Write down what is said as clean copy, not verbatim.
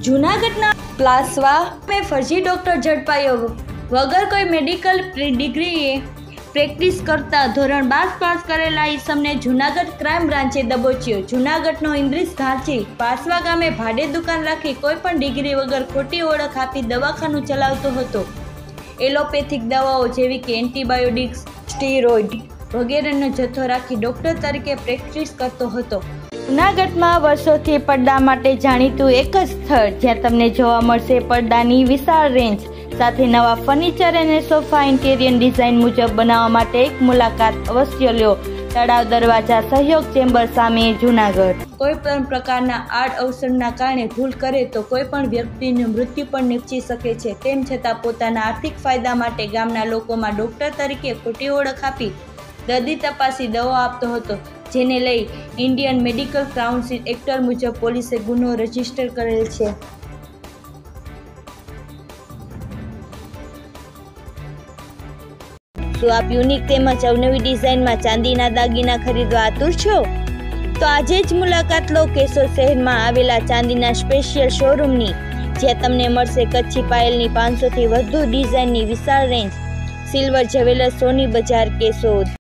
જૂનાગઢના પ્લાસવામાં ફર્જી ડોક્ટર ઝડપાયો. વગર કોઈ મેડિકલ ડિગ્રીએ પ્રેક્ટિસ કરતા ધોરણ 12 પાસ કરેલા ઈસમને જૂનાગઢ ક્રાઇમ બ્રાન્ચે દબોચ્યો. જૂનાગઢનો ઇન્દ્રિસ ઘાંચી પાસવા ગામે ભાડે દુકાન રાખી કોઈપણ ડિગ્રી વગર ખોટી ઓળખ આપી દવાખાનું ચલાવતો હતો. એલોપેથિક દવાઓ જેવી કે એન્ટીબાયોટિક્સ, સ્ટીરોઇડ વગેરેનો જથ્થો રાખી ડોક્ટર તરીકે પ્રેક્ટિસ કરતો હતો. જૂનાગઢમાં વર્ષોથી પડદા માટે જાણીતું એક જ સ્થળ જ્યાં તમને જોવા મળશે પડદાની વિશાળ રેન્જ સાથે નવા ફર્નિચર અને સોફા ઇન્ટેરિયર ડિઝાઇન મુજબ બનાવવા માટે એક મુલાકાત અવશ્ય લ્યો. તળાવ દરવાજા સહયોગ ચેમ્બર સામે, જૂનાગઢ. કોઈ પણ પ્રકારના આડ અવસરના કારણે ભૂલ કરે તો કોઈ પણ વ્યક્તિનું મૃત્યુ પણ નીપજી શકે છે. તેમ છતાં પોતાના આર્થિક ફાયદા માટે ગામના લોકોમાં ડોક્ટર તરીકે ખોટી ઓળખ આપી દર્દી તપાસી દવા આપતો હતો, જેને લઈ ઇન્ડિયન મેડિકલ કાઉન્સિલ એક્ટ મુજબ પોલીસે ગુનો રજીસ્ટર કરેલ છે. શું આપ યુનિક તેમજ અવનવી ડિઝાઇનમાં ચાંદીના દાગીના ખરીદવા આતુર છો? તો આજે જ મુલાકાત લો કેશોદ શહેરમાં આવેલા ચાંદીના સ્પેશિયલ શોરૂમની, જ્યાં તમને મળશે કચ્છી પાયલની 500થી વધુ ડિઝાઇનની વિશાળ રેન્જ. સિલ્વર જ્વેલર્સ, સોની બજાર, કેશોદ.